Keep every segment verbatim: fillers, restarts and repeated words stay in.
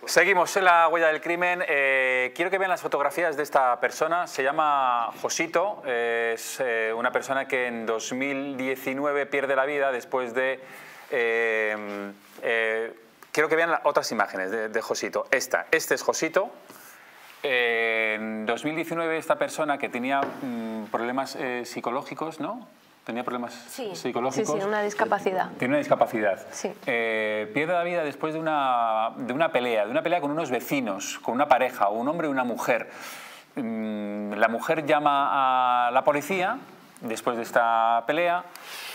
Seguimos en la huella del crimen. Eh, quiero que vean las fotografías de esta persona. Se llama Josito. Eh, es eh, una persona que en dos mil diecinueve pierde la vida después de... Eh, eh, quiero que vean las otras imágenes de, de Josito. Esta. Este es Josito. Eh, en dos mil diecinueve esta persona que tenía mmm, problemas eh, psicológicos, ¿no? Tenía problemas sí, psicológicos. Sí, sí, una discapacidad. Tiene una discapacidad. Sí. Eh, pierde la vida después de una, de una pelea, de una pelea con unos vecinos, con una pareja, un hombre y una mujer. Mm, la mujer llama a la policía después de esta pelea.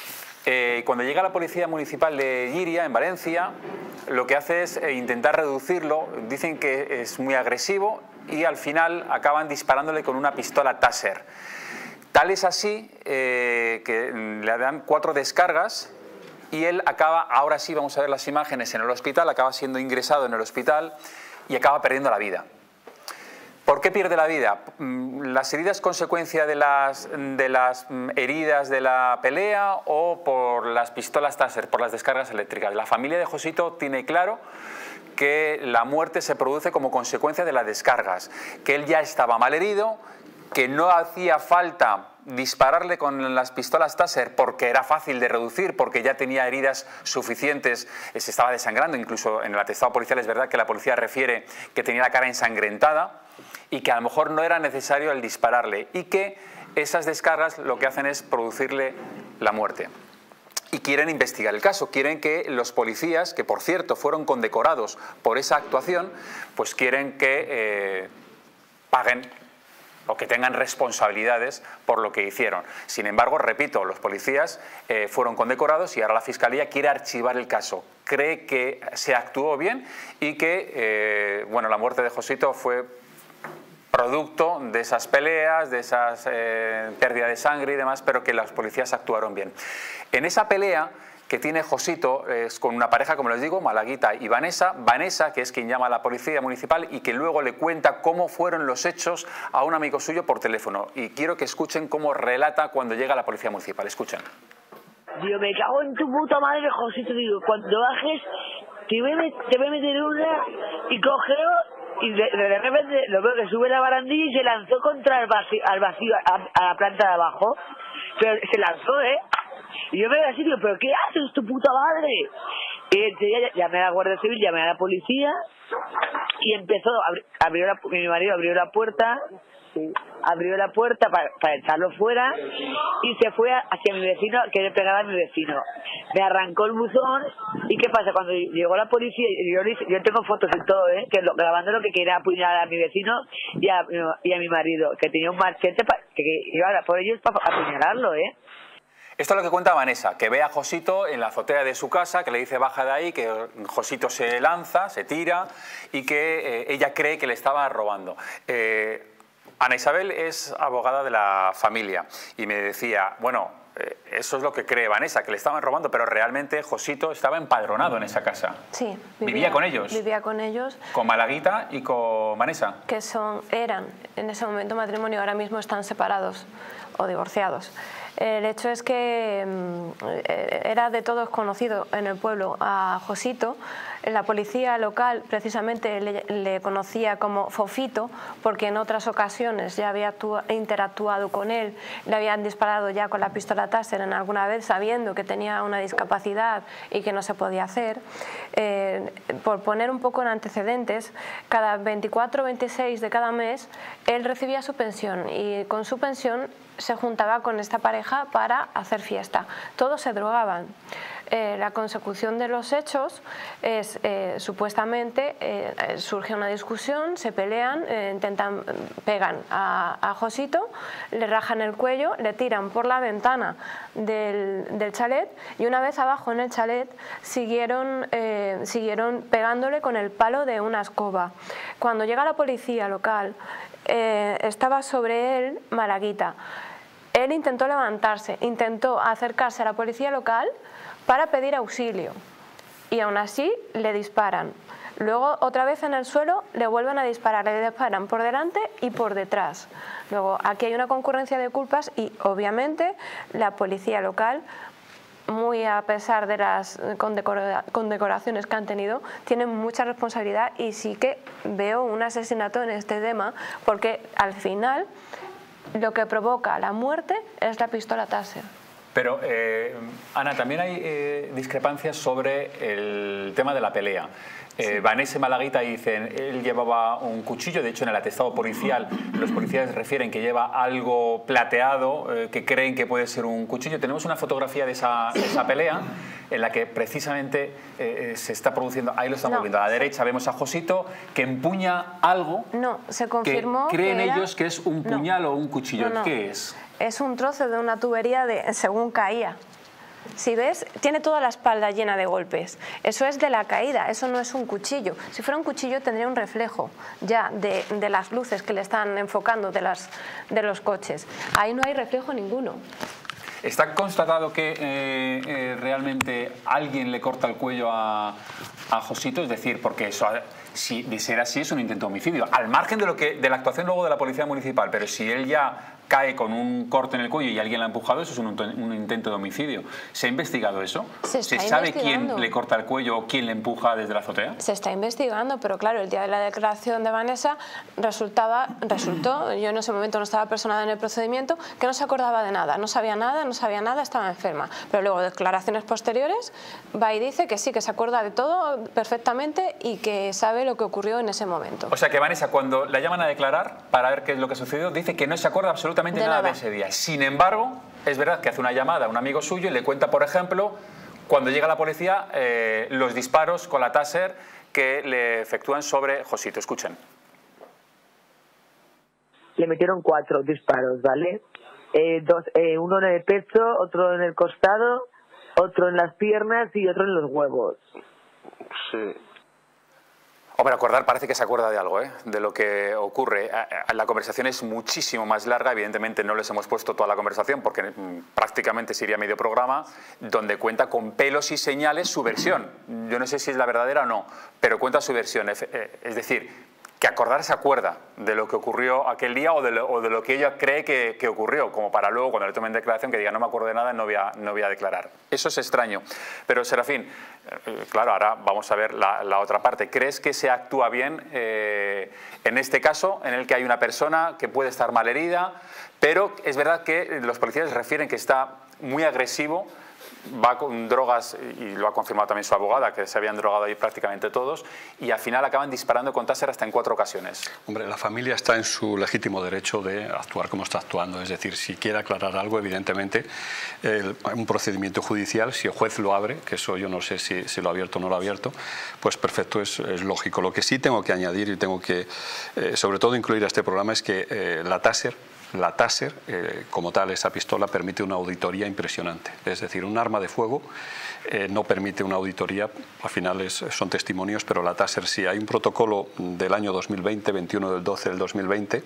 Eh, cuando llega la policía municipal de Llíria, en Valencia, lo que hace es eh, intentar reducirlo. Dicen que es muy agresivo y al final acaban disparándole con una pistola Taser. Tal es así eh, que le dan cuatro descargas y él acaba, ahora sí vamos a ver las imágenes, en el hospital, acaba siendo ingresado en el hospital y acaba perdiendo la vida. ¿Por qué pierde la vida? ¿Las heridas consecuencia de las, de las heridas de la pelea o por las pistolas Taser, por las descargas eléctricas? La familia de Josito tiene claro que la muerte se produce como consecuencia de las descargas, que él ya estaba malherido, que no hacía falta dispararle con las pistolas Taser porque era fácil de reducir, porque ya tenía heridas suficientes, se estaba desangrando, incluso en el atestado policial es verdad que la policía refiere que tenía la cara ensangrentada y que a lo mejor no era necesario el dispararle y que esas descargas lo que hacen es producirle la muerte. Y quieren investigar el caso, quieren que los policías, que por cierto fueron condecorados por esa actuación, pues quieren que eh, paguen o que tengan responsabilidades por lo que hicieron. Sin embargo, repito, los policías eh, fueron condecorados y ahora la Fiscalía quiere archivar el caso. Cree que se actuó bien y que eh, bueno, la muerte de Josito fue producto de esas peleas, de esas eh, pérdida de sangre y demás, pero que los policías actuaron bien. En esa pelea que tiene Josito es con una pareja, como les digo, Malaguita y Vanessa. Vanessa, que es quien llama a la policía municipal y que luego le cuenta cómo fueron los hechos a un amigo suyo por teléfono. Y quiero que escuchen cómo relata cuando llega la policía municipal. Escuchen. Digo, me cago en tu puta madre, Josito. Digo, cuando bajes, te voy a, met te voy a meter una y cogeo. Y de, de repente lo veo que sube la barandilla y se lanzó contra el vacío, al vacío, a, a la planta de abajo. Pero se lanzó, ¿eh? Y yo me quedé así, digo, ¿pero qué haces, tu puta madre? Y enseguida llamé a la Guardia Civil, llamé a la policía y empezó, abri abrió la, mi marido abrió la puerta, sí, abrió la puerta para, para echarlo fuera y se fue hacia mi vecino, a querer pegar a mi vecino. Me arrancó el buzón y ¿qué pasa? Cuando llegó la policía, yo, yo tengo fotos y todo, ¿eh? Que lo, grabando lo que quería apuñalar a mi vecino y a, y a mi marido, que tenía un machete pa, que, que iba por ellos para apuñalarlo, ¿eh? Esto es lo que cuenta Vanessa, que ve a Josito en la azotea de su casa, que le dice baja de ahí, que Josito se lanza, se tira y que eh, ella cree que le estaba robando. Eh, Ana Isabel es abogada de la familia y me decía, bueno, eh, eso es lo que cree Vanessa, que le estaban robando, pero realmente Josito estaba empadronado en esa casa. Sí. Vivía, vivía con ellos. Vivía con ellos. Con Malaguita y con Vanessa. Que son, eran en ese momento matrimonio, ahora mismo están separados o divorciados. El hecho es que era de todos conocido en el pueblo a Josito. La policía local precisamente le, le conocía como Fofito porque en otras ocasiones ya había interactuado con él, le habían disparado ya con la pistola Taser en alguna vez sabiendo que tenía una discapacidad y que no se podía hacer. Eh, por poner un poco en antecedentes, cada veinticuatro o veintiséis de cada mes él recibía su pensión y con su pensión se juntaba con esta pareja para hacer fiesta. Todos se drogaban. Eh, la consecución de los hechos es, eh, supuestamente, eh, surge una discusión, se pelean, eh, intentan, pegan a, a Josito, le rajan el cuello, le tiran por la ventana del, del chalet y una vez abajo en el chalet siguieron, eh, siguieron pegándole con el palo de una escoba. Cuando llega la policía local, eh, estaba sobre él Malaguita. Él intentó levantarse, intentó acercarse a la policía local para pedir auxilio y aún así le disparan. Luego otra vez en el suelo le vuelven a disparar, le disparan por delante y por detrás. Luego aquí hay una concurrencia de culpas y obviamente la policía local muy a pesar de las condecora- condecoraciones que han tenido, tienen mucha responsabilidad y sí que veo un asesinato en este tema, porque al final lo que provoca la muerte es la pistola Taser. Pero, eh, Ana, también hay eh, discrepancias sobre el tema de la pelea. Eh, sí. Vanessa y Malaguita dicen, él llevaba un cuchillo, de hecho en el atestado policial los policías refieren que lleva algo plateado, eh, que creen que puede ser un cuchillo. Tenemos una fotografía de esa, de esa pelea en la que precisamente eh, se está produciendo, ahí lo estamos no, viendo, a la derecha vemos a Josito que empuña algo no, se confirmó que creen que era... ellos que es un puñal no, o un cuchillo. No, no. ¿Qué es? Es un trozo de una tubería de según caía. Si ves, tiene toda la espalda llena de golpes. Eso es de la caída, eso no es un cuchillo. Si fuera un cuchillo tendría un reflejo ya de, de las luces que le están enfocando de, las, de los coches. Ahí no hay reflejo ninguno. ¿Está constatado que eh, eh, realmente alguien le corta el cuello a, a Josito? Es decir, porque eso, si de ser así, es un intento de homicidio. Al margen de, lo que, de la actuación luego de la Policía Municipal, pero si él ya cae con un corte en el cuello y alguien la ha empujado, eso es un, un intento de homicidio. ¿Se ha investigado eso? ¿Se, ¿Se sabe quién le corta el cuello o quién le empuja desde la azotea? Se está investigando, pero claro, el día de la declaración de Vanessa resultaba, resultó, yo en ese momento no estaba personada en el procedimiento, que no se acordaba de nada, no sabía nada, no sabía nada, estaba enferma. Pero luego, declaraciones posteriores, va y dice que sí, que se acuerda de todo perfectamente y que sabe lo que ocurrió en ese momento. O sea que Vanessa, cuando la llaman a declarar para ver qué es lo que sucedió, dice que no se acuerda absolutamente de nada, nada de ese día. Sin embargo, es verdad que hace una llamada a un amigo suyo y le cuenta, por ejemplo, cuando llega la policía, eh, los disparos con la Taser que le efectúan sobre Josito. Escuchen. Le metieron cuatro disparos, ¿vale? Eh, dos, eh, uno en el pecho, otro en el costado, otro en las piernas y otro en los huevos. Sí. Hombre, acordar, parece que se acuerda de algo, ¿eh? De lo que ocurre. La conversación es muchísimo más larga, evidentemente no les hemos puesto toda la conversación porque mmm, prácticamente sería medio programa, donde cuenta con pelos y señales su versión. Yo no sé si es la verdadera o no, pero cuenta su versión. Es decir, que acordar se acuerda de lo que ocurrió aquel día o de lo, o de lo que ella cree que, que ocurrió, como para luego, cuando le tomen declaración, que diga no me acuerdo de nada, no voy a, no voy a declarar. Eso es extraño. Pero, Serafín, eh, claro, ahora vamos a ver la, la otra parte. ¿Crees que se actúa bien eh, en este caso, en el que hay una persona que puede estar malherida, pero es verdad que los policías refieren que está muy agresivo, va con drogas, y lo ha confirmado también su abogada, que se habían drogado ahí prácticamente todos, y al final acaban disparando con Taser hasta en cuatro ocasiones? Hombre, la familia está en su legítimo derecho de actuar como está actuando, es decir, si quiere aclarar algo, evidentemente, el, un procedimiento judicial, si el juez lo abre, que eso yo no sé si, si lo ha abierto o no lo ha abierto, pues perfecto, es, es lógico. Lo que sí tengo que añadir y tengo que, eh, sobre todo, incluir a este programa es que eh, la Taser, La Taser, eh, como tal, esa pistola permite una auditoría impresionante. Es decir, un arma de fuego eh, no permite una auditoría, al final es, son testimonios, pero la Taser sí. Hay un protocolo del año dos mil veinte, veintiuno del doce del dos mil veinte,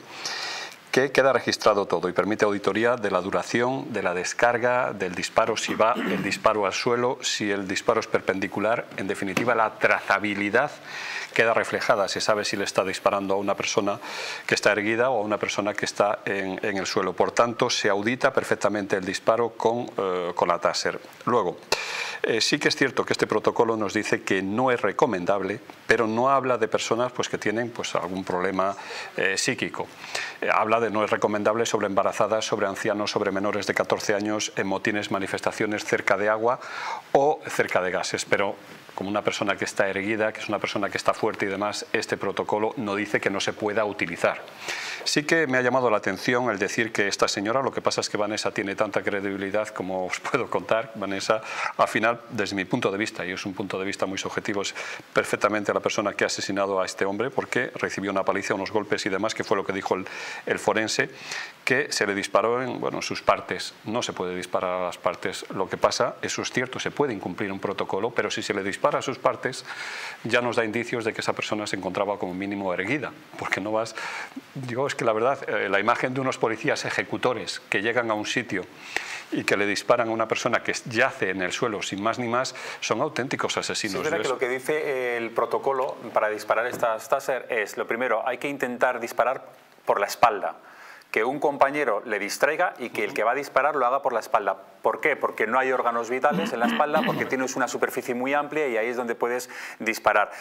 que queda registrado todo y permite auditoría de la duración, de la descarga, del disparo, si va el disparo al suelo, si el disparo es perpendicular, en definitiva la trazabilidad queda reflejada, se sabe si le está disparando a una persona que está erguida o a una persona que está en, en el suelo. Por tanto, se audita perfectamente el disparo con, eh, con la Taser. Luego, eh, sí que es cierto que este protocolo nos dice que no es recomendable, pero no habla de personas pues, que tienen pues, algún problema eh, psíquico. Eh, habla de no es recomendable sobre embarazadas, sobre ancianos, sobre menores de catorce años, en motines, manifestaciones cerca de agua o cerca de gases, pero como una persona que está erguida, que es una persona que está fuerte y demás, este protocolo no dice que no se pueda utilizar. Sí que me ha llamado la atención el decir que esta señora, lo que pasa es que Vanessa tiene tanta credibilidad como os puedo contar. Vanessa, al final, desde mi punto de vista, y es un punto de vista muy subjetivo, es perfectamente la persona que ha asesinado a este hombre porque recibió una paliza, unos golpes y demás, que fue lo que dijo el, el forense, que se le disparó en bueno, sus partes. No se puede disparar a las partes. Lo que pasa, eso es cierto, se puede incumplir un protocolo, pero si se le dispara a sus partes, ya nos da indicios de que esa persona se encontraba como mínimo erguida, porque no vas... Digo, es que la verdad, eh, la imagen de unos policías ejecutores que llegan a un sitio y que le disparan a una persona que yace en el suelo sin más ni más, son auténticos asesinos. Sí, es verdad que lo que dice el protocolo para disparar estas Taser es, lo primero, hay que intentar disparar por la espalda, que un compañero le distraiga y que el que va a disparar lo haga por la espalda. ¿Por qué? Porque no hay órganos vitales en la espalda, porque tienes una superficie muy amplia y ahí es donde puedes disparar.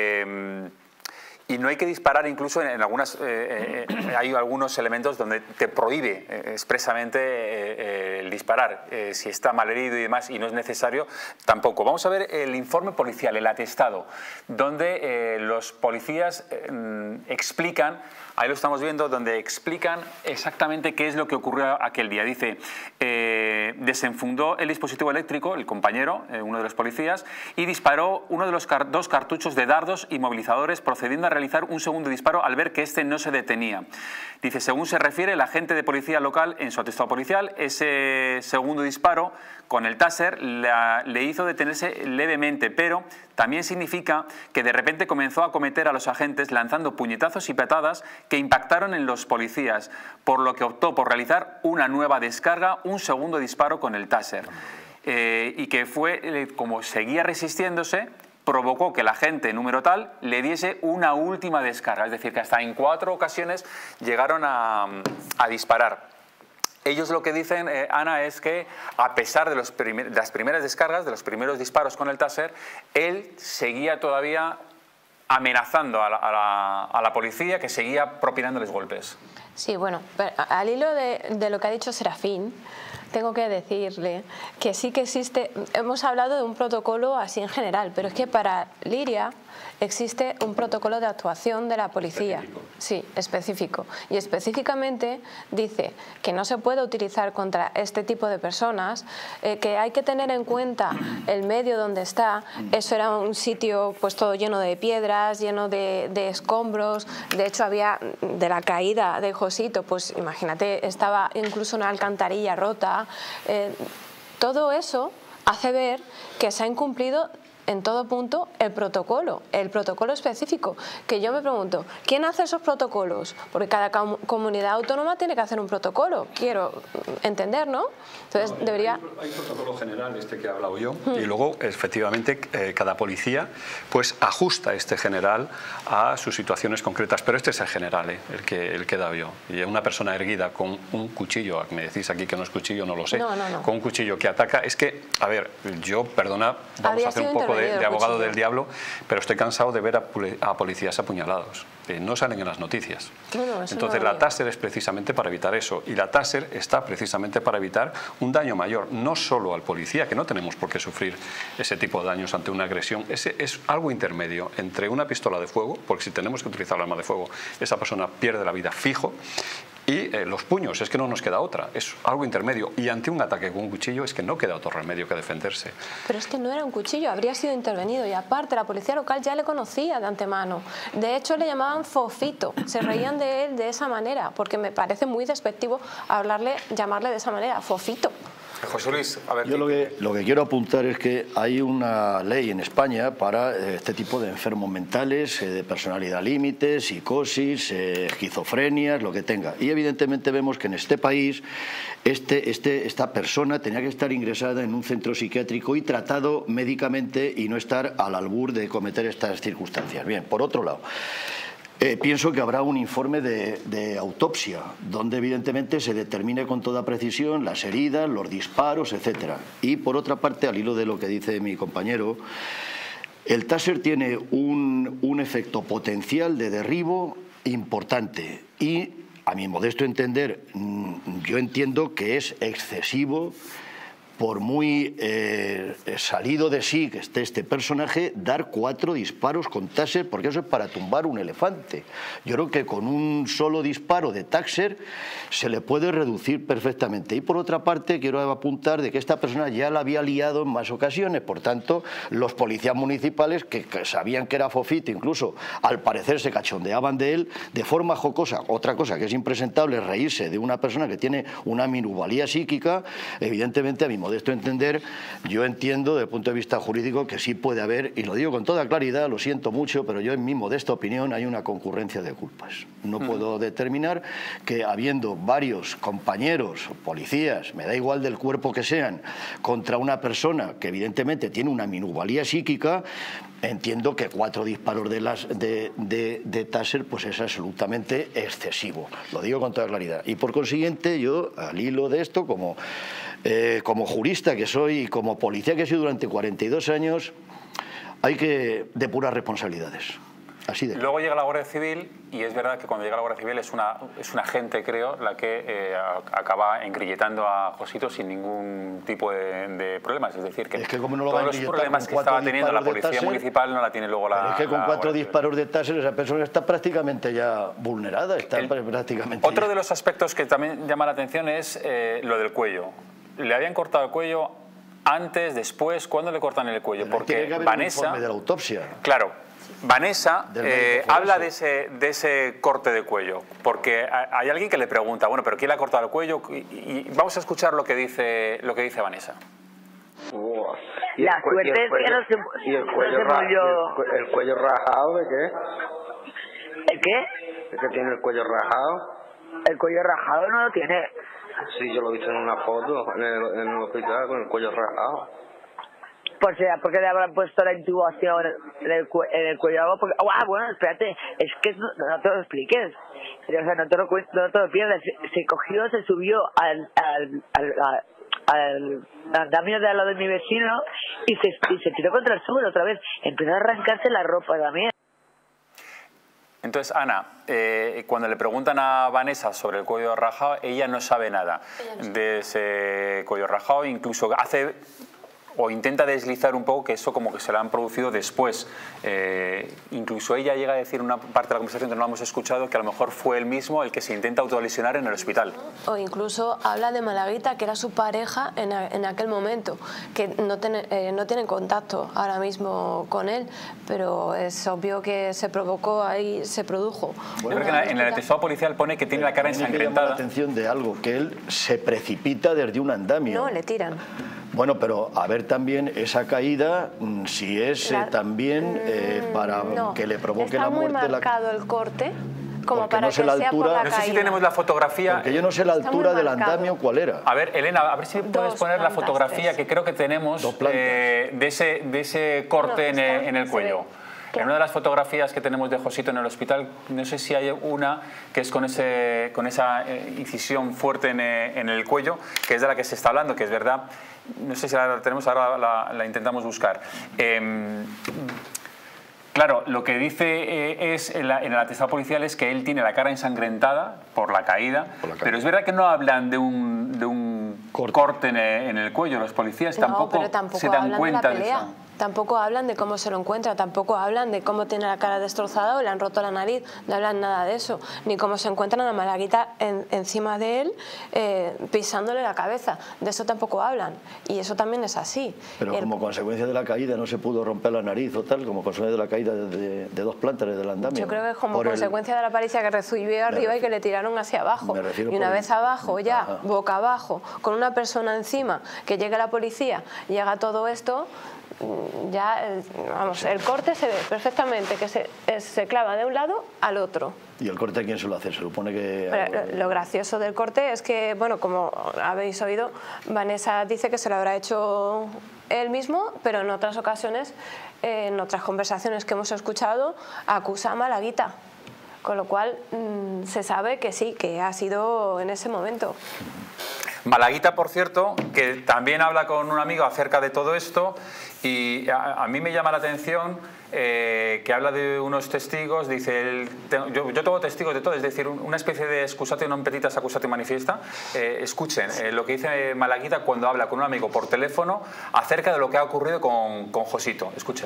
Eh, Y no hay que disparar, incluso en, en algunas, eh, eh, hay algunos elementos donde te prohíbe eh, expresamente eh, eh, el disparar. Eh, si está mal herido y demás y no es necesario, tampoco. Vamos a ver el informe policial, el atestado, donde eh, los policías eh, explican, ahí lo estamos viendo, donde explican exactamente qué es lo que ocurrió aquel día. Dice, eh, desenfundó el dispositivo eléctrico, el compañero, eh, uno de los policías, y disparó uno de los car dos cartuchos de dardos inmovilizadores, procediendo a realizar un segundo disparo al ver que este no se detenía. Dice, según se refiere el agente de policía local en su atestado policial, ese segundo disparo con el Taser la, le hizo detenerse levemente, pero también significa que de repente comenzó a acometer a los agentes lanzando puñetazos y patadas que impactaron en los policías, por lo que optó por realizar una nueva descarga, un segundo disparo con el Taser. Eh, y que fue, eh, como seguía resistiéndose, provocó que la agente número tal le diese una última descarga, es decir, que hasta en cuatro ocasiones llegaron a, a disparar. Ellos lo que dicen, eh, Ana, es que a pesar de, los primer, de las primeras descargas, de los primeros disparos con el Taser, él seguía todavía amenazando a la, a la, a la policía, que seguía propinándoles golpes. Sí, bueno, al hilo de, de lo que ha dicho Serafín, tengo que decirle que sí que existe, hemos hablado de un protocolo así en general, pero es que para Liria existe un protocolo de actuación de la policía. Específico. Sí, específico. Y específicamente dice que no se puede utilizar contra este tipo de personas, eh, que hay que tener en cuenta el medio donde está. Eso era un sitio pues todo lleno de piedras, lleno de, de escombros. De hecho, había de la caída de Josito, pues imagínate, estaba incluso una alcantarilla rota. Eh, todo eso hace ver que se ha incumplido en todo punto el protocolo, el protocolo específico, que yo me pregunto, ¿quién hace esos protocolos? Porque cada com comunidad autónoma tiene que hacer un protocolo, quiero entender, ¿no? Entonces no, debería... Hay un protocolo general, este que he hablado yo, hmm. y luego efectivamente eh, cada policía pues ajusta este general a sus situaciones concretas, pero este es el general, eh, el, que, el que he dado yo. Y una persona erguida con un cuchillo, me decís aquí que no es cuchillo, no lo sé, no, no, no. con un cuchillo que ataca, es que, a ver, yo, perdona, vamos a hacer un poco de, de abogado del diablo, pero estoy cansado de ver a, a policías apuñalados. Eh, no salen en las noticias. No, no, Entonces no la Taser es precisamente para evitar eso, y la Taser está precisamente para evitar un daño mayor, no solo al policía, que no tenemos por qué sufrir ese tipo de daños ante una agresión. Ese es algo intermedio entre una pistola de fuego, porque si tenemos que utilizar el arma de fuego, esa persona pierde la vida fijo, y eh, los puños, es que no nos queda otra, es algo intermedio, y ante un ataque con un cuchillo es que no queda otro remedio que defenderse. Pero es que no era un cuchillo, habría sido intervenido, y aparte la policía local ya le conocía de antemano. De hecho le llamaban Fofito, se reían de él de esa manera, porque me parece muy despectivo hablarle, llamarle de esa manera, Fofito. José Luis, a ver... Yo lo que, lo que quiero apuntar es que hay una ley en España para este tipo de enfermos mentales, eh, de personalidad límite, psicosis, eh, esquizofrenias, lo que tenga. Y evidentemente vemos que en este país este, este, esta persona tenía que estar ingresada en un centro psiquiátrico y tratado médicamente y no estar al albur de cometer estas circunstancias. Bien, por otro lado... Eh, pienso que habrá un informe de, de autopsia, donde evidentemente se determine con toda precisión las heridas, los disparos, etcétera. Y por otra parte, al hilo de lo que dice mi compañero, el Taser tiene un, un efecto potencial de derribo importante y, a mi modesto entender, yo entiendo que es excesivo, por muy eh, salido de sí que esté este personaje, dar cuatro disparos con Taser, porque eso es para tumbar un elefante. Yo creo que con un solo disparo de Taser se le puede reducir perfectamente. Y por otra parte, quiero apuntar de que esta persona ya la había liado en más ocasiones, por tanto, los policías municipales, que, que sabían que era Fofito, incluso al parecer se cachondeaban de él, de forma jocosa. Otra cosa que es impresentable es reírse de una persona que tiene una minusvalía psíquica. Evidentemente, a mi modo de esto entender, yo entiendo desde el punto de vista jurídico que sí puede haber, y lo digo con toda claridad, lo siento mucho, pero yo en mi modesta opinión hay una concurrencia de culpas. No mm. puedo determinar que habiendo varios compañeros, policías, me da igual del cuerpo que sean, contra una persona que evidentemente tiene una minusvalía psíquica, entiendo que cuatro disparos de, las, de, de, de Taser pues es absolutamente excesivo, lo digo con toda claridad. Y por consiguiente yo, al hilo de esto, como, eh, como jurista que soy y como policía que he sido durante cuarenta y dos años, hay que depurar responsabilidades. Así de Luego llega la Guardia Civil y es verdad que cuando llega la Guardia Civil es una, es una gente, creo, la que eh, acaba engrilletando a Josito sin ningún tipo de, de problemas. Es decir, que, es que como no lo todos los problemas que estaba teniendo la Policía Taser, Municipal no la tiene luego la... Es que con la cuatro Guardia disparos Civil. de Taser esa persona está prácticamente ya vulnerada, está El, prácticamente... Otro ya. de los aspectos que también llama la atención es eh, lo del cuello. Le habían cortado el cuello antes, después, ¿cuándo le cortan el cuello? Pero porque tiene que haber Vanessa... un informe de la autopsia. Claro. Vanessa eh, habla de ese. ese, de ese corte de cuello, porque hay alguien que le pregunta, bueno, ¿pero quién le ha cortado el cuello? Y, y vamos a escuchar lo que dice, lo que dice Vanessa. Oh, la suerte es que no se, y el cuello, no se murió. el, el cuello rajado, ¿de qué? ¿El qué? ¿Es que tiene el cuello rajado? El cuello rajado no lo tiene. Sí, yo lo he visto en una foto en el, en el hospital con el cuello rajado. Por si, porque le habrán puesto la intubación en el, en el cuello. Porque, ah, bueno, espérate, es que no, no te lo expliques. O sea, no te lo, no te lo pierdas. Se, se cogió, se subió al, al, al, al, al andamio de al lado de mi vecino y se, y se tiró contra el suelo otra vez. Empezó a arrancarse la ropa también. Entonces, Ana, eh, cuando le preguntan a Vanessa sobre el cuello rajado, ella no sabe nada no sabe. de ese cuello rajado, incluso hace... o intenta deslizar un poco que eso como que se lo han producido después. Eh, incluso ella llega a decir una parte de la conversación que no la hemos escuchado, que a lo mejor fue él mismo el que se intenta autolesionar en el hospital. O incluso habla de Malaguita, que era su pareja en, a, en aquel momento, que no, ten, eh, no tienen contacto ahora mismo con él, pero es obvio que se provocó ahí, se produjo. Bueno, Yo creo que en el atestado policial pone que tiene la cara ensangrentada. La atención de algo, que él se precipita desde un andamio. No, le tiran. Bueno, pero a ver también esa caída, si es eh, también eh, para no, que le provoque la muerte. Está muy marcado la... el corte, como para no que sé la sea altura, por la No caída. sé si tenemos la fotografía. Porque yo no sé la altura del andamio cuál era. A ver, Elena, a ver si puedes Dos poner plantas, la fotografía tres. que creo que tenemos eh, de, ese, de ese corte no, en, está, en el cuello. En una de las fotografías que tenemos de Josito en el hospital, no sé si hay una que es con, ese, con esa eh, incisión fuerte en, eh, en el cuello, que es de la que se está hablando, que es verdad. No sé si la tenemos, ahora la, la intentamos buscar. Eh, claro, lo que dice eh, es en, la, en el atestado policial es que él tiene la cara ensangrentada por la caída, por la caída. Pero es verdad que no hablan de un, de un corte, corte en, el, en el cuello. Los policías no, tampoco, pero tampoco se dan cuenta de, de eso. Tampoco hablan de cómo se lo encuentra, tampoco hablan de cómo tiene la cara destrozada o le han roto la nariz, no hablan nada de eso, ni cómo se encuentran a Malaguita en, encima de él eh, pisándole la cabeza, de eso tampoco hablan y eso también es así. Pero el... como consecuencia de la caída no se pudo romper la nariz o tal, como consecuencia de la caída de, de, de dos plantas desde el andamio. Yo creo que es como Por consecuencia el... de la paliza que recibió arriba y que le tiraron hacia abajo. Y una el... vez abajo, ya, Ajá. boca abajo, con una persona encima, que llega la policía, llega todo esto... ya, vamos, el corte se ve perfectamente que se, se clava de un lado al otro. ¿Y el corte a quién se lo hace? Se supone que... Pero lo, lo gracioso del corte es que, bueno, como habéis oído, Vanessa dice que se lo habrá hecho él mismo, pero en otras ocasiones, eh, en otras conversaciones que hemos escuchado, acusa a Malaguita. Con lo cual mmm, se sabe que sí, que ha sido en ese momento. Malaguita, por cierto, que también habla con un amigo acerca de todo esto y a, a mí me llama la atención eh, que habla de unos testigos, dice, el, te, yo, yo tengo testigos de todo, es decir, una especie de excusatio non petitas accusatio manifiesta. Eh, escuchen eh, lo que dice Malaguita cuando habla con un amigo por teléfono acerca de lo que ha ocurrido con, con Josito. Escuchen.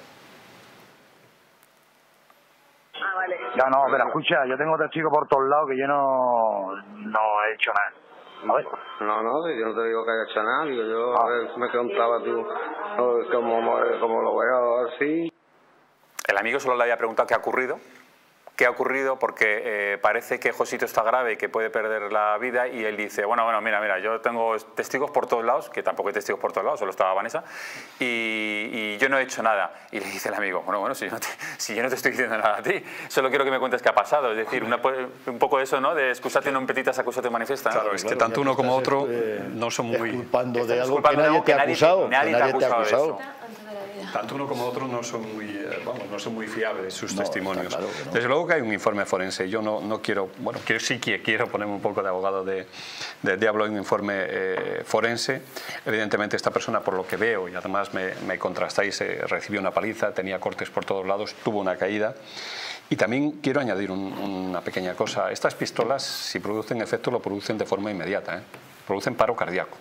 Ah, vale. Ya no, pero escucha, yo tengo testigos por todos lados que yo no, no he hecho nada. No, no, no, yo no te digo que haya hecho nada, digo yo, a ver, me contaba tú cómo, cómo lo veo así. El amigo solo le había preguntado qué ha ocurrido, qué ha ocurrido porque eh, parece que Josito está grave y que puede perder la vida y él dice, bueno, bueno, mira, mira, yo tengo testigos por todos lados, que tampoco hay testigos por todos lados, solo estaba Vanessa, y, y yo no he hecho nada. Y le dice el amigo, bueno, bueno, si yo, no te, si yo no te estoy diciendo nada a ti, solo quiero que me cuentes qué ha pasado. Es decir, una, un poco de eso, ¿no? De excusatio non petitas accusatio manifiesta. Claro, es que claro, tanto uno como otro eh, no son muy... Culpando de algo culpando que nadie te ha acusado. Nadie, que nadie te ha acusado. de eso. tanto uno como otro no son muy, eh, vamos, no son muy fiables sus no, testimonios. Claro que no. Desde luego que hay un informe forense. Yo no, no quiero, bueno, quiero, sí que quiero ponerme un poco de abogado de, de diablo en un informe eh, forense. Evidentemente esta persona, por lo que veo, y además me, me contrastáis, eh, recibió una paliza, tenía cortes por todos lados, tuvo una caída. Y también quiero añadir un, una pequeña cosa. Estas pistolas, si producen efecto, lo producen de forma inmediata, ¿eh? Producen paro cardíaco.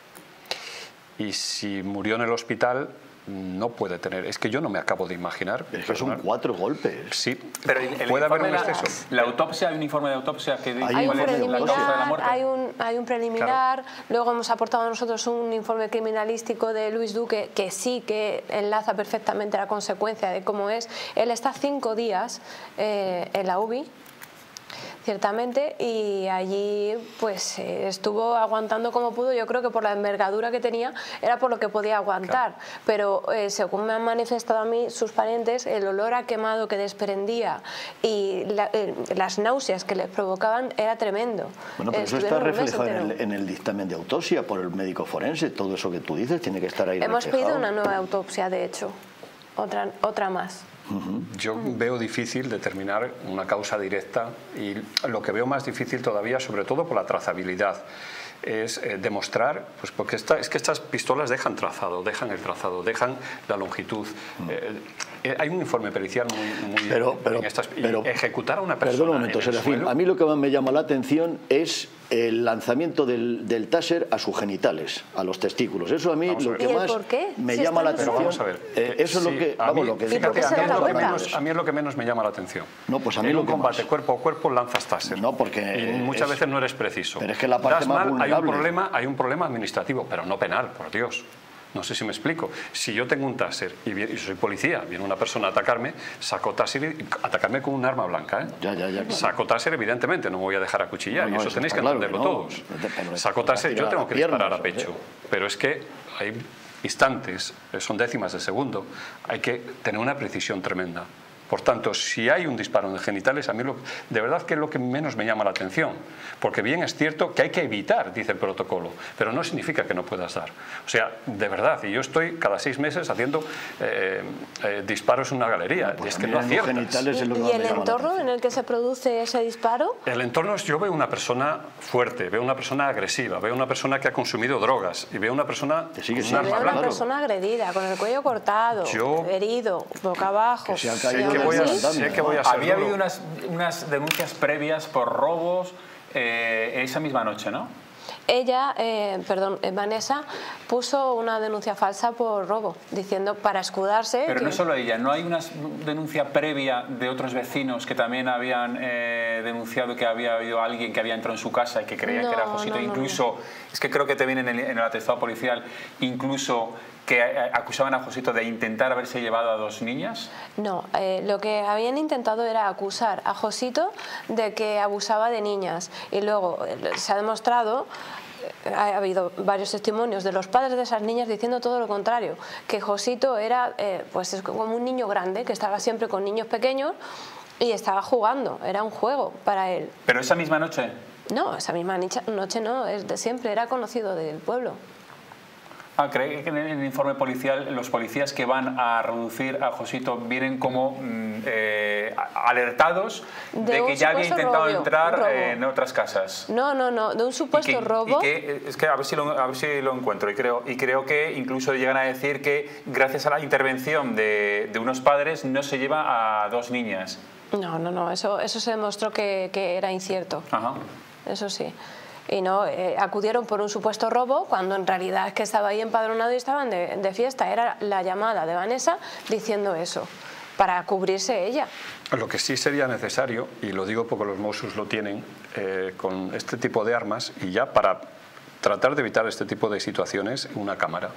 Y si murió en el hospital, no puede tener... Es que yo no me acabo de imaginar... Es que son cuatro golpes. Sí, pero el, el puede haber un la, exceso. La autopsia, hay un informe de autopsia que dice hay un cuál es la causa de la muerte. preliminar, hay un, hay un preliminar, Claro. Luego hemos aportado nosotros un informe criminalístico de Luis Duque que sí que enlaza perfectamente la consecuencia de cómo es. Él está cinco días eh, en la U B I, ciertamente, y allí pues eh, estuvo aguantando como pudo. Yo creo que por la envergadura que tenía era por lo que podía aguantar, claro. Pero eh, según me han manifestado a mí sus parientes, el olor a quemado que desprendía y la, eh, las náuseas que les provocaban era tremendo. Bueno, pero eso está reflejado en el, en el dictamen de autopsia por el médico forense. Todo eso que tú dices tiene que estar ahí Hemos reflejado. pedido una nueva autopsia, de hecho, otra, otra más. Yo veo difícil determinar una causa directa y lo que veo más difícil todavía, sobre todo por la trazabilidad, es eh, demostrar, pues porque esta, es que estas pistolas dejan trazado, dejan el trazado, dejan la longitud. Mm. Eh, eh, hay un informe pericial muy, muy pero, pero, en estas, pero, ejecutar a una persona. Perdón un momento, Serafín, a mí lo que más me llama la atención es el lanzamiento del, del taser a sus genitales, a los testículos. Eso a mí vamos lo a que más me si llama la atención. Vamos a ver. Eh, eso sí, es lo que, vamos, mí, lo que, fíjate, lo que a, mí es lo que menos, menos, a mí es lo que menos me llama la atención. No, pues a mí en lo un que combate más. cuerpo a cuerpo lanzas taser. No, porque y muchas es, veces no eres preciso. Pero es que la parte das más mal, vulnerable. hay un problema, hay un problema administrativo, pero no penal, por Dios. No sé si me explico. Si yo tengo un taser y, viene, y soy policía, viene una persona a atacarme, saco taser y atacarme con un arma blanca. ¿eh? Ya, ya, ya, claro. Saco taser, evidentemente, no me voy a dejar acuchillar, no, no, y eso, eso tenéis que claro entenderlo que no. todos. Pero saco taser, yo tengo que piernas, disparar a pecho. ¿Eh? Pero es que hay instantes, son décimas de segundo, hay que tener una precisión tremenda. Por tanto, si hay un disparo en genitales, a mí lo, de verdad que es lo que menos me llama la atención. Porque bien es cierto que hay que evitar, dice el protocolo, pero no significa que no puedas dar. O sea, de verdad, y yo estoy cada seis meses haciendo eh, eh, disparos en una galería. Pues es que no aciertas. Genitales es lo que ¿Y el entorno en el que se produce ese disparo? El entorno es, yo veo una persona fuerte, veo una persona agresiva, veo una persona que ha consumido drogas y veo una persona que sigue con un un arma veo blanca. una persona agredida, con el cuello cortado, yo, herido, boca abajo. Que se ha caído que voy a, sé que voy a ser Había duro. habido unas, unas denuncias previas por robos eh, esa misma noche, ¿no? Ella, eh, perdón, Vanessa, puso una denuncia falsa por robo, diciendo para escudarse... Pero que... no solo ella, ¿no hay una denuncia previa de otros vecinos que también habían eh, denunciado que había habido alguien que había entrado en su casa y que creían no, que era Josito? No, no, incluso, no. es que creo que te viene en el, en el atestado policial, incluso que acusaban a Josito de intentar haberse llevado a dos niñas. No, eh, lo que habían intentado era acusar a Josito de que abusaba de niñas y luego eh, se ha demostrado... Ha habido varios testimonios de los padres de esas niñas diciendo todo lo contrario, que Josito era eh, pues es como un niño grande que estaba siempre con niños pequeños y estaba jugando, era un juego para él. ¿Pero esa misma noche? No, esa misma noche no, es de siempre, era conocido del pueblo. Ah, ¿cree que en el informe policial los policías que van a reducir a Josito vienen como mm, eh, alertados de, de que ya había intentado robio, entrar eh, en otras casas? No, no, no, de un supuesto y que, robo. Y que, es que a ver si lo, a ver si lo encuentro y creo, y creo que incluso llegan a decir que gracias a la intervención de, de unos padres no se lleva a dos niñas. No, no, no, eso, eso se demostró que, que era incierto. Ajá. Eso sí. Y no, eh, acudieron por un supuesto robo cuando en realidad es que estaba ahí empadronado y estaban de, de fiesta. Era la llamada de Vanessa diciendo eso, para cubrirse ella. Lo que sí sería necesario, y lo digo porque los Mossos lo tienen, eh, con este tipo de armas, y ya para tratar de evitar este tipo de situaciones, una cámara.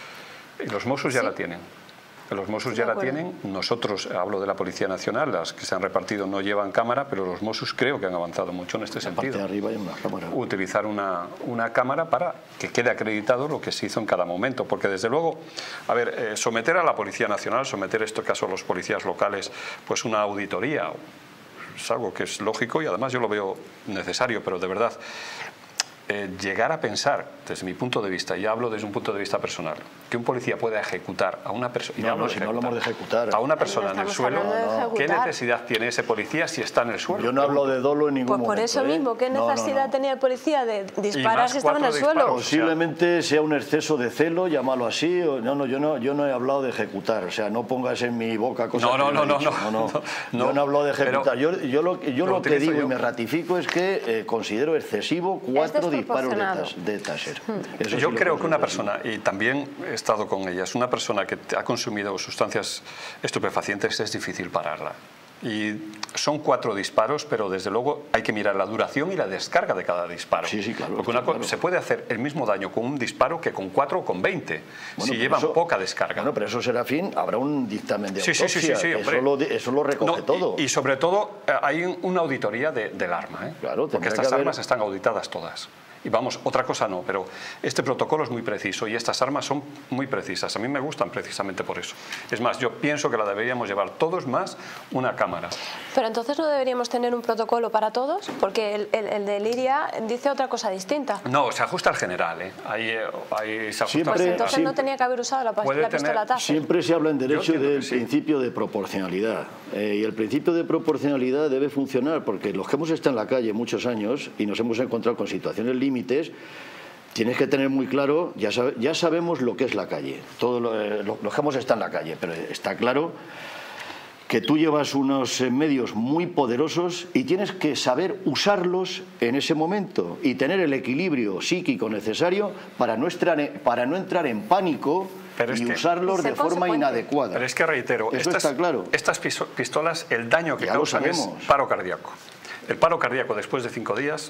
Y los Mossos ya sí. la tienen. Los Mossos ya la tienen, nosotros, hablo de la Policía Nacional, las que se han repartido no llevan cámara, pero los Mossos creo que han avanzado mucho en este en la sentido. Parte de arriba hay una cámara. Utilizar una, una cámara para que quede acreditado lo que se hizo en cada momento, porque desde luego, a ver, eh, someter a la Policía Nacional, someter en este caso a los policías locales, pues una auditoría, es algo que es lógico y además yo lo veo necesario, pero de verdad... eh, llegar a pensar, desde mi punto de vista, y hablo desde un punto de vista personal, que un policía pueda ejecutar a una persona, no, no, si no hablamos de ejecutar, a una persona en el suelo, no, no. ¿qué necesidad tiene ese policía si está en el suelo? Yo no hablo de dolo en ningún pues por momento. eso ¿eh? mismo, ¿qué necesidad no, no, no. tenía el policía de disparar si estaba en el disparos, suelo? Posiblemente sea un exceso de celo, llámalo así. O, no, no, yo no, yo no he hablado de ejecutar. O sea, no pongas en mi boca cosas no, no, que no, no, he no, dicho. no, no, no, no, no. Yo no hablo de ejecutar. Yo, yo lo, yo lo, lo que digo yo. y me ratifico es que eh, considero excesivo cuatro disparos de, tas, de Taser. Hmm. Eso yo sí creo que una persona, y también he estado con ellas, una persona que ha consumido sustancias estupefacientes es difícil pararla. Y son cuatro disparos, pero desde luego hay que mirar la duración y la descarga de cada disparo. Sí, sí, claro. Porque una claro. se puede hacer el mismo daño con un disparo que con cuatro o con veinte, bueno, si llevan eso, poca descarga. Bueno, pero eso, Serafín, habrá un dictamen de sí, autopsia. Sí, sí, sí, sí, eso, lo, eso lo recoge no, todo. Y, y sobre todo hay una auditoría de, del arma, ¿eh? Claro, porque estas haber... armas están auditadas todas. Y vamos, otra cosa no, pero este protocolo es muy preciso y estas armas son muy precisas. A mí me gustan precisamente por eso. Es más, yo pienso que la deberíamos llevar todos más una cámara. Pero entonces no deberíamos tener un protocolo para todos, porque el, el, el de Liria dice otra cosa distinta. No, se ajusta al general, ¿eh? Ahí, ahí se ajusta Siempre, pues entonces siempre, no tenía que haber usado la, la pistola Taser. Siempre se habla en derecho del sí. principio de proporcionalidad. Eh, y el principio de proporcionalidad debe funcionar porque los que hemos estado en la calle muchos años y nos hemos encontrado con situaciones límites, tienes que tener muy claro, ya, sabe, ya sabemos lo que es la calle, todos lo, eh, los que hemos estado en la calle, pero está claro que tú llevas unos medios muy poderosos y tienes que saber usarlos en ese momento y tener el equilibrio psíquico necesario para no, estar, para no entrar en pánico pero y es que, usarlos de forma inadecuada. Pero es que reitero, Eso estas, está claro. estas pistolas, el daño que ya causan es paro cardíaco. El paro cardíaco después de cinco días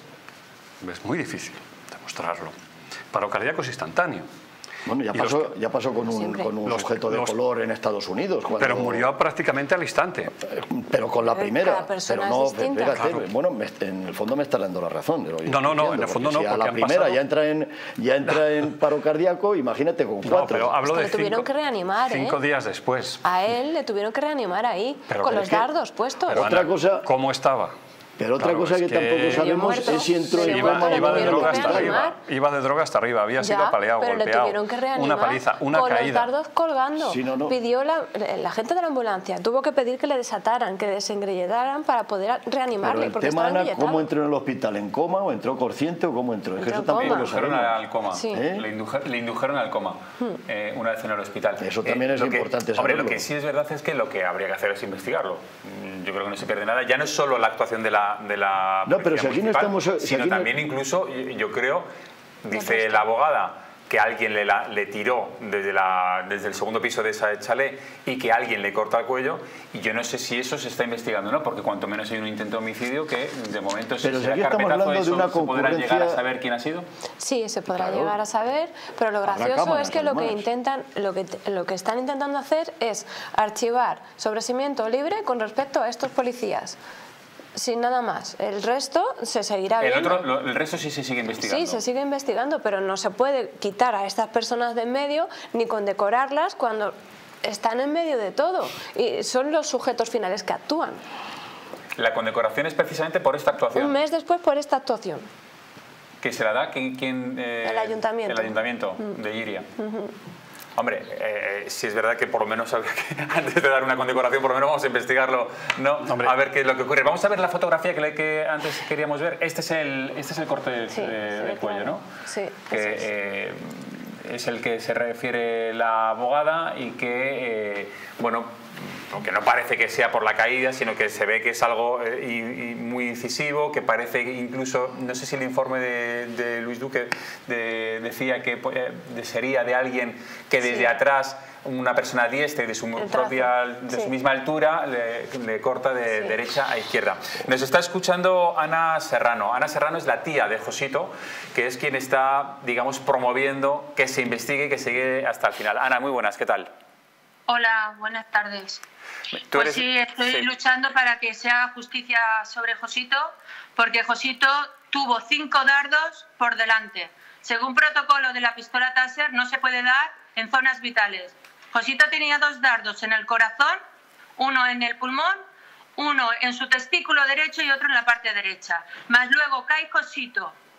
es muy difícil demostrarlo. Paro cardíaco es instantáneo. Bueno, ya pasó, los, ya pasó con un, con un los, sujeto de los, color en Estados Unidos. Cuando, pero murió prácticamente al instante. Pero con la primera. Pero no, fíjate, claro. Bueno, me, en el fondo me está dando la razón. No, no, no, en el fondo no. Si a porque la primera pasado... ya entra en ya entra en paro cardíaco, imagínate con cuatro. No, pero hablo es que de le tuvieron cinco, que reanimar, cinco ¿eh? días después. A él le tuvieron que reanimar ahí, pero, con pero los es que, dardos puestos. Pero otra cosa, ¿cómo estaba? Pero otra claro, cosa que, que tampoco sabemos es si entró en iba, coma iba de droga hasta reanimar. arriba. Iba de droga hasta arriba. Había sido ya, apaleado, pero golpeado. Le tuvieron que reanimar una paliza, una con caída. los dardos colgando. Sí, no, no. Pidió la, la gente de la ambulancia tuvo que pedir que le desataran, que le desengrilledaran para poder reanimarle. Pero el porque tema, estaba Ana, ¿cómo entró en el hospital? ¿En coma o entró consciente o cómo entró? Es que eso tampoco lo indujeron sabemos. al coma. Sí. ¿Eh? Le, indujeron, le indujeron al coma hmm. eh, una vez en el hospital. Eso también eh, es importante que, saberlo. Hombre, lo que sí es verdad es que lo que habría que hacer es investigarlo. Yo creo que no se pierde nada. Ya no es solo la actuación de la, de la no, pero si aquí no estamos, si sino aquí no... también incluso, yo creo, dice la abogada, que alguien le, la, le tiró desde, la, desde el segundo piso de esa chalet y que alguien le corta el cuello, y yo no sé si eso se está investigando, ¿no? Porque cuanto menos hay un intento de homicidio que de momento pero se si aquí será estamos carpetazo, hablando de una eso, ¿se podrá concurrencia... llegar a saber quién ha sido? Sí, se podrá claro. llegar a saber, pero lo gracioso cámaras, es que lo que además. intentan, lo que, lo que están intentando hacer es archivar sobreseimiento libre con respecto a estos policías. Sin nada más. El resto se seguirá el viendo. Otro, lo, el resto sí se sigue investigando. Sí, se sigue investigando, pero no se puede quitar a estas personas de en medio ni condecorarlas cuando están en medio de todo. Y son los sujetos finales que actúan. La condecoración es precisamente por esta actuación. Un mes después por esta actuación. ¿Que se la da? ¿Quién, quién, eh, el ayuntamiento. El ayuntamiento mm. de Iria. Uh-huh. Hombre, eh, si es verdad que por lo menos habría que, antes de dar una condecoración, por lo menos vamos a investigarlo, ¿no? Hombre. A ver qué es lo que ocurre. Vamos a ver la fotografía que, le, que antes queríamos ver. Este es el, este es el corte de, sí, de, sí, del cuello, claro. ¿no? Sí, que, es. Eh, es el que se refiere la abogada y que, eh, bueno, aunque no parece que sea por la caída, sino que se ve que es algo eh, y, y muy incisivo, que parece incluso, no sé si el informe de, de Luis Duque de, decía que eh, sería de alguien que desde sí. atrás, una persona diestra y de su, propia, de sí. su misma altura, le, le corta de sí. derecha a izquierda. Nos está escuchando Ana Serrano. Ana Serrano es la tía de Josito, que es quien está, digamos, promoviendo que se investigue y que se llegue hasta el final. Ana, muy buenas, ¿qué tal? Hola, buenas tardes. ¿Tú pues eres... sí, estoy sí. luchando para que se haga justicia sobre Josito, porque Josito tuvo cinco dardos por delante. Según protocolo de la pistola Taser, no se puede dar en zonas vitales. Josito tenía dos dardos en el corazón, uno en el pulmón, uno en su testículo derecho y otro en la parte derecha. Más luego cae Josito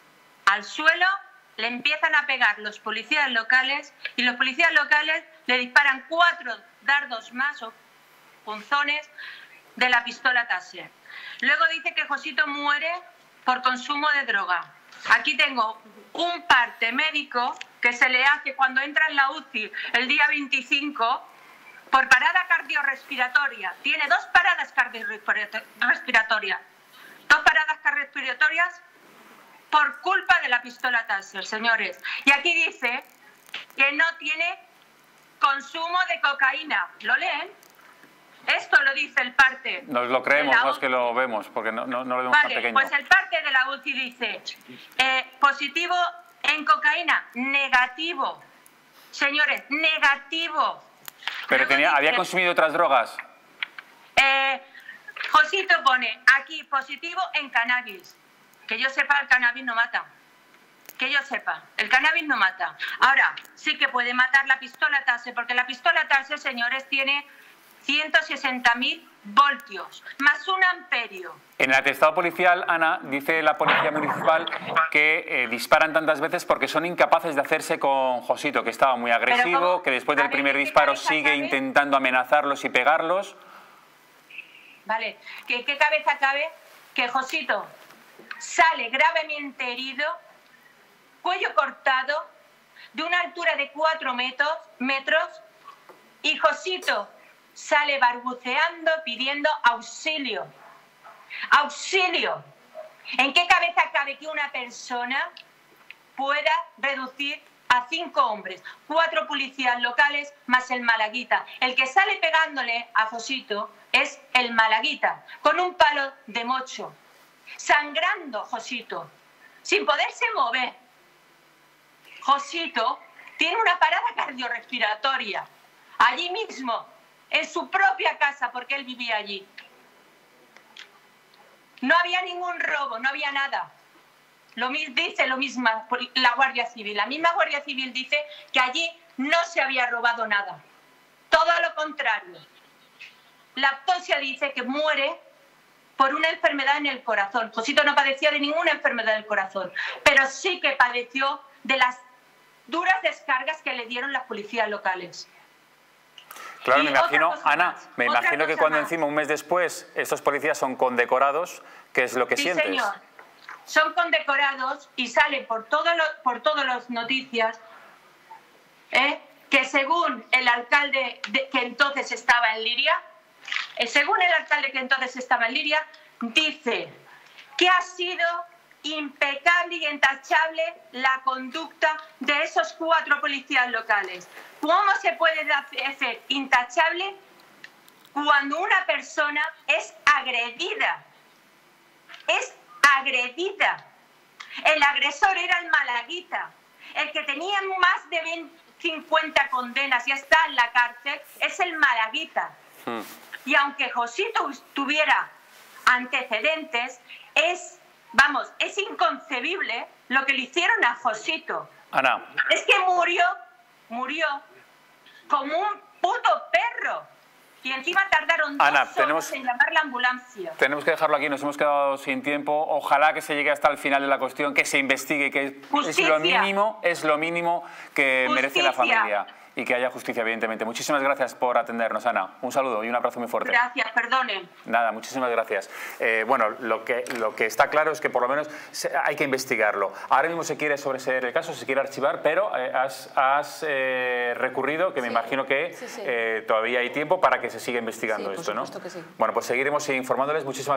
al suelo, le empiezan a pegar los policías locales y los policías locales le disparan cuatro dardos más o punzones de la pistola Taser. Luego dice que Josito muere por consumo de droga. Aquí tengo un parte médico que se le hace cuando entra en la U C I el día veinticinco por parada cardiorrespiratoria. Tiene dos paradas cardiorrespiratorias. Dos paradas cardiorrespiratorias por culpa de la pistola Taser, señores. Y aquí dice que no tiene consumo de cocaína. ¿Lo leen? Esto lo dice el parte. Nos lo creemos, no es que lo vemos, porque no, no, no lo vemos vale, tan pequeño. Pues el parte de la U C I dice, eh, positivo en cocaína, negativo. Señores, negativo. Pero tenía, dice, ¿había consumido otras drogas? Eh, Josito pone aquí positivo en cannabis. Que yo sepa, el cannabis no mata. Que yo sepa, el cannabis no mata. Ahora, sí que puede matar la pistola Taser, porque la pistola Taser, señores, tiene ciento sesenta mil voltios, más un amperio. En el atestado policial, Ana, dice la policía municipal que eh, disparan tantas veces porque son incapaces de hacerse con Josito, que estaba muy agresivo, que después del primer disparo sigue intentando amenazarlos y pegarlos. Vale, ¿qué, qué cabeza cabe que Josito sale gravemente herido, cuello cortado, de una altura de cuatro metros, metros, y Josito sale barbuceando pidiendo auxilio. ¡Auxilio! ¿En qué cabeza cabe que una persona pueda reducir a cinco hombres, cuatro policías locales más el malaguita? El que sale pegándole a Josito es el malaguita, con un palo de mocho, sangrando Josito, sin poderse mover. Josito tiene una parada cardiorrespiratoria, allí mismo, en su propia casa, porque él vivía allí. No había ningún robo, no había nada. Lo dice lo mismo la Guardia Civil. La misma Guardia Civil dice que allí no se había robado nada. Todo lo contrario. La autopsia dice que muere por una enfermedad en el corazón. Josito no padecía de ninguna enfermedad del corazón, pero sí que padeció de las duras descargas que le dieron las policías locales. Claro, y me imagino, Ana, más, me imagino que cuando más. encima un mes después estos policías son condecorados, ¿qué es lo que sí, sientes? Señor. Son condecorados y salen por todas por todas las noticias ¿eh? que según el alcalde de, que entonces estaba en Liria, eh, según el alcalde que entonces estaba en Liria, dice que ha sido impecable y intachable la conducta de esos cuatro policías locales. ¿Cómo se puede hacer intachable cuando una persona es agredida? Es agredida. El agresor era el malaguita. El que tenía más de veinte, cincuenta condenas y está en la cárcel es el malaguita. Hmm. Y aunque Josito tuviera antecedentes, es, vamos, es inconcebible lo que le hicieron a Josito. Ana. Es que murió, murió como un puto perro. Y encima tardaron dos Ana, horas tenemos, en llamar la ambulancia. Tenemos que dejarlo aquí, nos hemos quedado sin tiempo. Ojalá que se llegue hasta el final de la cuestión, que se investigue, que es lo mínimo, es lo mínimo que Justicia. merece la familia. Y que haya justicia, evidentemente. Muchísimas gracias por atendernos, Ana. Un saludo y un abrazo muy fuerte. Gracias, perdonen. Nada, muchísimas gracias. Eh, bueno, lo que, lo que está claro es que por lo menos se, hay que investigarlo. Ahora mismo se quiere sobreseer el caso, se quiere archivar, pero eh, has, has eh, recurrido, que me sí. imagino que sí, sí. Eh, todavía hay tiempo para que se siga investigando sí, esto, por ¿no? supuesto que sí. Bueno, pues seguiremos informándoles. Muchísimas